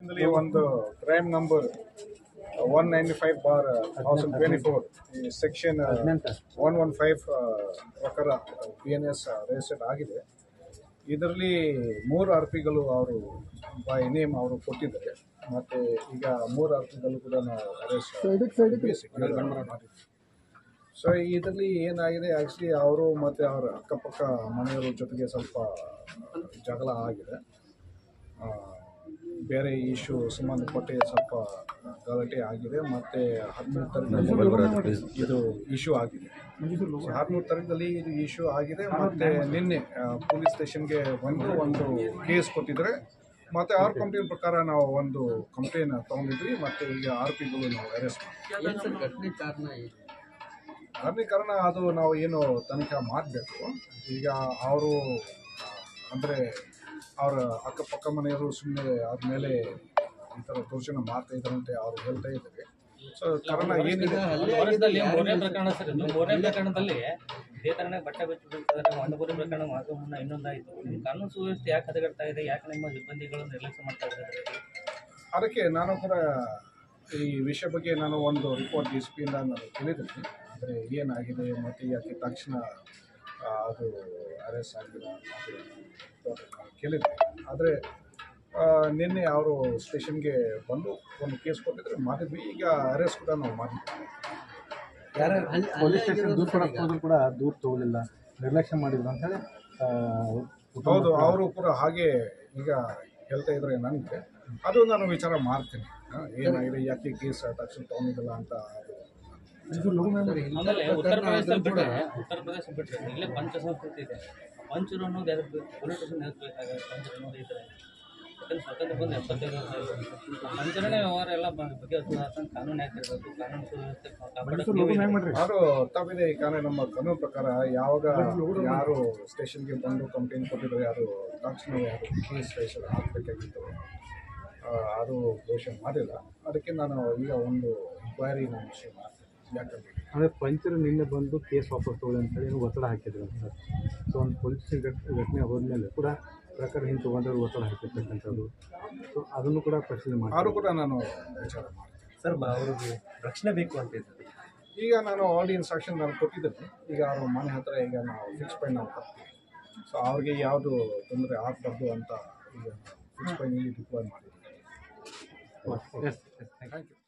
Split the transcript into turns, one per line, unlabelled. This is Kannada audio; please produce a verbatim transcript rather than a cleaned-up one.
ಇದರಲ್ಲಿ ಒಂದು crime number one ninety five bar thousand twenty four ಈ ಸೆಕ್ಷನ್ ಒನ್ ಒನ್ ಫೈವ್ ಪ್ರಕಾರ ಬಿ ಎನ್ ಎಸ್ ರಿಜಿಸ್ಟರ್ ಆಗಿದೆ. ಇದರಲ್ಲಿ ಮೂರು ಆರೋಪಿಗಳು ಅವರು ಬೈ ನೇಮ್ ಅವರು ಕೊಟ್ಟಿದ್ದಾರೆ. ಮತ್ತು ಈಗ ಮೂರು ಆರೋಪಿಗಳು ಕೂಡ ನಾವು ಅರೆಸ್ಟ್ ಮಾಡಿದ್ವಿ. ಸೊ ಇದರಲ್ಲಿ ಏನಾಗಿದೆ, ಆ್ಯಕ್ಚುಲಿ ಅವರು ಮತ್ತು ಅವರ ಅಕ್ಕಪಕ್ಕ ಮನೆಯವರ ಜೊತೆಗೆ ಸ್ವಲ್ಪ ಜಗಳ ಆಗಿದೆ. ಬೇರೆ ಇಶ್ಯೂ ಸಂಬಂಧಪಟ್ಟು ಸ್ವಲ್ಪ ಗಲಾಟೆ ಆಗಿದೆ. ಮತ್ತು ಹದಿಮೂರು ತಾರೀಕು ಇದು ಇಶ್ಯೂ ಆಗಿದೆ. ಹದಿಮೂರು ತಾರೀಕಲ್ಲಿ ಇದು ಇಶ್ಯೂ ಆಗಿದೆ. ಮತ್ತು ನಿನ್ನೆ ಪೊಲೀಸ್ ಸ್ಟೇಷನ್ಗೆ ಬಂದು ಒಂದು ಕೇಸ್ ಕೊಟ್ಟಿದ್ದಾರೆ. ಮತ್ತು ಅವ್ರ ಕಂಪ್ಲೇಂಟ್ ಪ್ರಕಾರ ನಾವು ಒಂದು ಕಂಪ್ಲೇಂಟ್ ತೊಗೊಂಡಿದ್ವಿ. ಮತ್ತು ಈಗ ಆರೋಪಿಗಳು ನಾವು ಅರೆಸ್ಟ್ ಮಾಡಿದ್ವಿ. ಕಾರಣ ಕಾರಣ ಅದು ನಾವು ಏನು ತನಿಖೆ ಮಾಡಬೇಕು. ಈಗ ಅವರು ಅಂದರೆ ಅವರ ಅಕ್ಕಪಕ್ಕ ಮನೆಯವರು ಸುಮ್ಮನೆ ಅವ್ರ ಮೇಲೆ ಈ ಥರ ದೌರ್ಜನ್ಯ ಮಾಡ್ತಾ ಇದ್ದಾರಂತೆ ಅವ್ರು ಹೇಳ್ತಾ ಇದ್ದಾರೆ. ಸೊ ಕಾರಣ ಏನಿದೆ
ಮೂರನೇ ಪ್ರಕರಣ ಸರ್, ಇದು ಮೂರನೇ ಪ್ರಕರಣದಲ್ಲಿ ಇದೇ ಥರನೇ ಬಟ್ಟೆ ಬಿಚ್ಚಿಬಿಡ್ತಾರೆ. ಒಂದೂವರೆ ಪ್ರಕರಣ ಆಗೋ ಮುನ್ನ ಇನ್ನೊಂದಾಯಿತು. ಕಾನೂನು ಸುವ್ಯವಸ್ಥೆ ಯಾಕೆ ಹದಗೆಡ್ತಾ ಇದೆ? ಯಾಕೆ ನಿಮ್ಮ ಸಿಬ್ಬಂದಿಗಳು ನಿರ್ಲಕ್ಷ್ಯ ಮಾಡ್ತಾ ಇದ್ದಾರೆ?
ಅದಕ್ಕೆ ನಾನು ಕೂಡ ಈ ವಿಷಯ ಬಗ್ಗೆ ನಾನು ಒಂದು ರಿಪೋರ್ಟ್ ಎಸ್ ಪಿಯಿಂದ ನಾನು ಕೇಳಿದ್ದೀನಿ. ಅಂದರೆ ಏನಾಗಿದೆ ಮತ್ತು ಯಾಕೆ ತಕ್ಷಣ ಅದು ಅರೆಸ್ಟ್ ಆಗಿಲ್ಲ ಅದು ಕೇಳಿದ್ದೆ. ಆದರೆ ನಿನ್ನೆ ಅವರು ಸ್ಟೇಷನ್ಗೆ ಬಂದು ಒಂದು ಕೇಸ್ ಕೊಟ್ಟಿದ್ರೆ ಮಾಡಿದ್ವಿ. ಈಗ ಅರೆಸ್ಟ್ ಕೂಡ ನಾವು ಮಾಡಿದ್ವಿ.
ಯಾರು ಪೊಲೀಸ್ ಸ್ಟೇಷನ್ ದೂರ ಕೊಡೋದು ಕೂಡ ದೂರ ತಗೊಳ್ಳಿಲ್ಲ, ನಿರ್ಲಕ್ಷ್ಯ ಮಾಡಿದ್ರು ಅಂತ ಹೇಳಿ.
ಹೌದು, ಅವರು ಕೂಡ ಹಾಗೆ ಈಗ ಹೇಳ್ತಾ ಇದ್ದಾರೆ ನನಗೆ. ಅದು ನಾನು ವಿಚಾರ ಮಾಡ್ತೀನಿ, ಏನಾಗಿದೆ, ಯಾಕೆ ಕೇಸ್ ತಕ್ಷಣ ತೊಗೊಂಡಿಲ್ಲ ಅಂತ.
ಆಮೇಲೆ ಉತ್ತರ ಪ್ರದೇಶದಲ್ಲಿ ಬಿಟ್ಟರೆ ಉತ್ತರ ಪ್ರದೇಶ ಬಿಟ್ಟರೆ ಇಲ್ಲೇ ಪಂಚ ಸಂಸ್ಕೃತಿ ಇದೆ. ಪಂಚರು ಅನ್ನೋದು ಯಾರು ಪೊಲೀಸ್ ಸ್ಟೇಷನ್ ನೆನೆಸ್ಬೇಕಾಗುತ್ತೆ. ಪಂಚರು ಅನ್ನೋದು ಈ ಥರ ಯಾಕಂದ್ರೆ ಸ್ವತಂತ್ರ ಬಂದು ಎಪ್ಪತ್ತೈದು ವರ್ಷ ಪಂಚರನೇ ವ್ಯವಹಾರ ಎಲ್ಲ ಬಗೆಹರಿಸೋದು ಕಾನೂನು ಯಾಕಿರಬೇಕು, ಕಾನೂನು ಸುವ್ಯವಸ್ಥೆ ಕಾಪಾಡೋದು
ಅವರು ತಪ್ಪಿದೆ. ಈಗ ನಮ್ಮ ಕಾನೂನು ಪ್ರಕಾರ ಯಾವಾಗ ಯಾರು ಸ್ಟೇಷನ್ಗೆ ಬಂದು ಕಂಪ್ಲೇಂಟ್ ಕೊಟ್ಟಿದ್ರೆ ಅದು ತಕ್ಷಣ ಯಾರು ಕೇಸ್ ರಿಜಿಸ್ಟರ್ ಹಾಕಬೇಕಾಗಿತ್ತು. ಅದು ಘೋಷಣೆ ಮಾಡಿಲ್ಲ. ಅದಕ್ಕೆ ನಾನು ಈಗ ಒಂದು ಎಂಕ್ವೈರಿ ನಾನು ವಿಷಯ ಮಾಡ್ತೀನಿ. ಯಾಕಂದರೆ
ಅಂದರೆ ಪಂಚರು ನಿನ್ನೆ ಬಂದು ಕೇಸ್ ವಾಪಸ್ ತಗೊಳ್ಳಿ ಅಂತೇಳಿ ಏನು ಒತ್ತಡ ಹಾಕಿದ್ರು ಅಂತ. ಸೊ ಒಂದು ಪೊಲೀಸ್ ಘಟನೆ ಹೋದ್ಮೇಲೆ ಕೂಡ ಪ್ರಕಾರ ಹಿಂದೆ ತೊಗೊಂಡವ್ರು ಒತ್ತಡ ಹಾಕಿರ್ತಕ್ಕಂಥದ್ದು. ಸೊ ಅದನ್ನು ಕೂಡ ಪರಿಶೀಲನೆ ಮಾಡಿ
ಅವರು ಕೂಡ ನಾನು ವಿಚಾರ ಮಾಡ್ತೀನಿ.
ಸರ್, ಅವ್ರಿಗೆ ರಕ್ಷಣೆ ಬೇಕು ಅಂತ ಇದ್ದಾರೆ.
ಈಗ ನಾನು ಆಲ್ರೆಡಿ ಇನ್ಸ್ಟ್ರಕ್ಷನ್ ನಾನು ಕೊಟ್ಟಿದ್ದೀನಿ. ಈಗ ಅವ್ರ ಮನೆ ಹತ್ತಿರ ಈಗ ನಾವು ಫಿಕ್ಸ್ ಪಾಯಿಂಟ್ ನಾವು ಹಾಕ್ತೀವಿ. ಸೊ ಅವ್ರಿಗೆ ಯಾವುದು ತೊಂದರೆ ಆಗಬಾರ್ದು ಅಂತ ಈಗ ಫಿಕ್ಸ್ ಪಾಯಿಂಟ್ ಡಿಪ್ಲಾಯ್ ಮಾಡಿದ್ದೀವಿ.
Yes yes thank you.